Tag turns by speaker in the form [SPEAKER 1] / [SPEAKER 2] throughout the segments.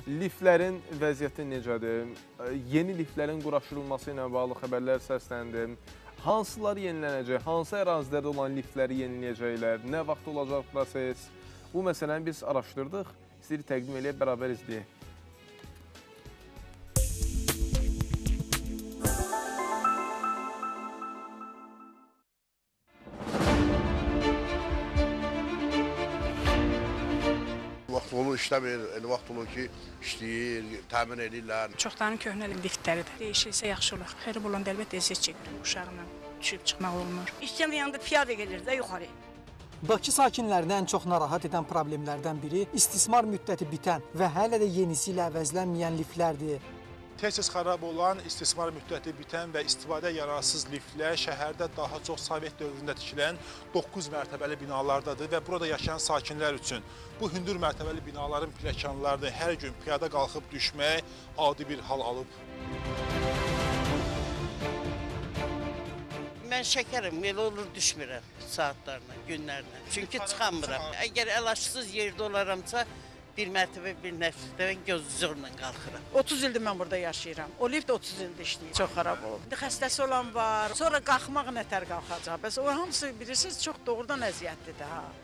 [SPEAKER 1] Liftlərin vəziyyəti necədir? Yeni liftlərin quraşdırılması ilə bağlı xəbərlər səsləndi. Hansıları yenilənəcək? Hansı ərazilərdə olan liftləri yeniləyəcəklər? Nə vaxt olacaq proses? Bu məsələni biz araşdırdıq. İstəyirik təqdim edək, bərabər izləyək.
[SPEAKER 2] Vaxt olur, işləmir, elə vaxt olur ki, işləyir, təmin edirlər.
[SPEAKER 3] Çoxdanın köhnə liftləridir. Değişirsə yaxşı olur. Xərib olan əlbəttə əziyyət çəkir uşağla. Düşüb çıxmaq olmur.
[SPEAKER 4] İstəməyəndə piyada gedir də yuxarı.
[SPEAKER 5] Bakı sakinlərini ən çox narahat edən problemlərdən biri istismar müddəti bitən və hələ də yenisi ilə əvəzlənməyən liftlərdir.
[SPEAKER 6] Tez-tez xarab olan, istismar müddəti bitən və istifadə yararsız liftlər şəhərdə daha çox Sovet dövründə tikilən 9 mərtəbəli binalardadır və burada yaşayan sakinlər üçün bu hündür mərtəbəli binaların pilləkənlərində hər gün piyada qalxıb düşmək adi bir hal alıb.
[SPEAKER 4] Mən şəkərəm, elə olur düşmürəm saatlarla, günlərlə. Çünki çıxamıram. Əgər əlaşsız yerdə olaramsa, bir mərtəbə, bir nəfsdən göz zorla qalxıram.
[SPEAKER 3] 30 ildir mən burada yaşayıram. O lift 30 ildir işləyir. Çox xarab olub. İndi xəstəsi olan var. Sonra qalxmaq nətər qalxacaq. Bəs o hamısı bilirsiniz çox doğrudan əziyyətlidir ha.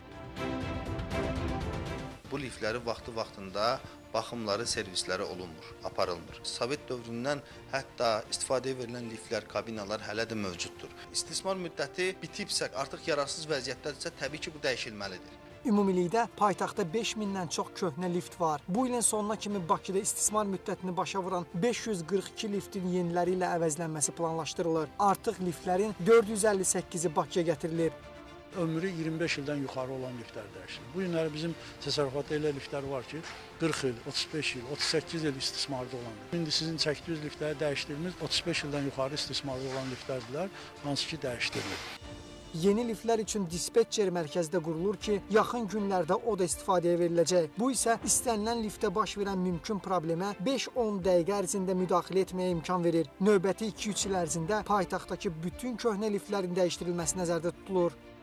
[SPEAKER 7] Bu liftləri vaxtında baxımları, servisləri olunmur, aparılmır. Sovet dövründən hətta istifadəyə verilən liftlər, kabinalar hələ də mövcuddur. İstismar müddəti bitibsə, artıq yararsız vəziyyətdədirsə, təbii ki, bu dəyişilməlidir.
[SPEAKER 5] Ümumilikdə paytaxtda 5000-dən çox köhnə lift var. Bu ilin sonuna kimi Bakıda istismar müddətini başa vuran 542 liftin yeniləri ilə əvəzlənməsi planlaşdırılır. Artıq liftlərin 458-i Bakıya gətirilib.
[SPEAKER 8] Ömrü 25 ildən yuxarı olan liftlər dəyişilir. Bu günləri bizim təsərrüfatda elə liftlər var ki, 40 il, 35 il, 38 il istismarda olanlar. İndi sizin çəkdiyiniz liftləri dəyişdirimiz 35 ildən yuxarı istismarda olan liftlərdirlər, hansı ki dəyişdirilir.
[SPEAKER 5] Yeni liftlər üçün dispetçer mərkəzdə qurulur ki, yaxın günlərdə o da istifadəyə veriləcək. Bu isə istənilən liftdə baş verən mümkün problemə 5-10 dəqiqə ərzində müdaxilə etməyə imkan verir. Növbəti 2-3 il ərzində paytaxtdakı bütün köhnə liftlərin dəyişdirilməsi nəzərdə tutulur.